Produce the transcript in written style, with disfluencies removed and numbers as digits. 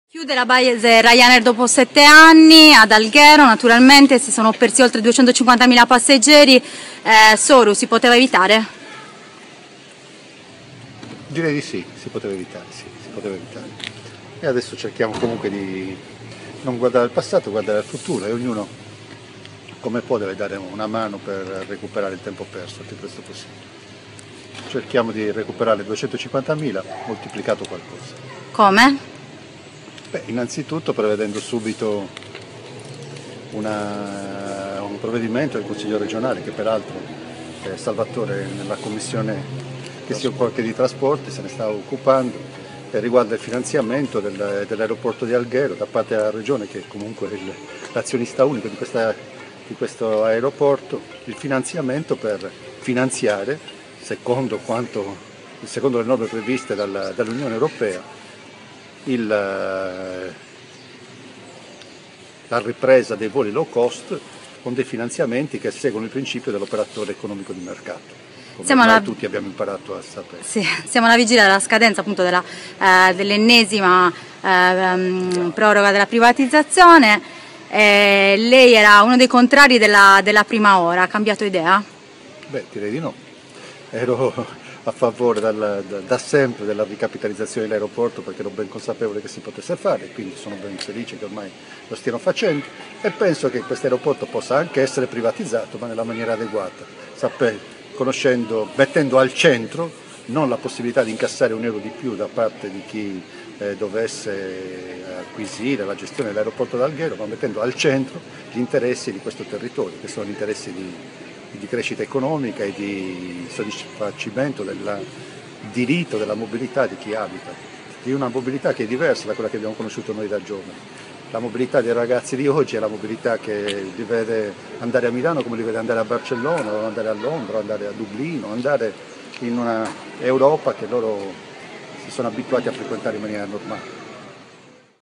Chiude la base Ryanair dopo 7 anni ad Alghero, naturalmente si sono persi oltre 250.000 passeggeri. Soru, si poteva evitare? Direi di sì, si poteva evitare, sì, si poteva evitare. E adesso cerchiamo comunque di non guardare al passato, guardare al futuro e ognuno come può deve dare una mano per recuperare il tempo perso il più presto possibile. Cerchiamo di recuperare 250.000 moltiplicato qualcosa. Come? Beh, innanzitutto prevedendo subito un provvedimento del Consiglio regionale che peraltro Salvatore nella commissione che si occupa anche di trasporti se ne sta occupando riguarda il finanziamento dell'aeroporto di Alghero da parte della regione che comunque è l'azionista unico di questo aeroporto, il finanziamento per finanziare secondo le norme previste dall'Unione Europea la ripresa dei voli low cost con dei finanziamenti che seguono il principio dell'operatore economico di mercato, come tutti abbiamo imparato a sapere. Sì, siamo alla vigilia della scadenza appunto dell'ennesima proroga della privatizzazione. Lei era uno dei contrari della prima ora, ha cambiato idea? Beh, direi di no. Ero a favore da sempre della ricapitalizzazione dell'aeroporto perché ero ben consapevole che si potesse fare, quindi sono ben felice che ormai lo stiano facendo e penso che questo aeroporto possa anche essere privatizzato ma nella maniera adeguata, mettendo al centro non la possibilità di incassare €1 di più da parte di chi dovesse acquisire la gestione dell'aeroporto d'Alghero, ma mettendo al centro gli interessi di questo territorio, che sono interessi di crescita economica e di soddisfacimento del diritto della mobilità di chi abita, di una mobilità che è diversa da quella che abbiamo conosciuto noi da giovani. La mobilità dei ragazzi di oggi è la mobilità che li vede andare a Milano come li vede andare a Barcellona, o andare a Londra, o andare a Dublino, andare in una Europa che loro si sono abituati a frequentare in maniera normale.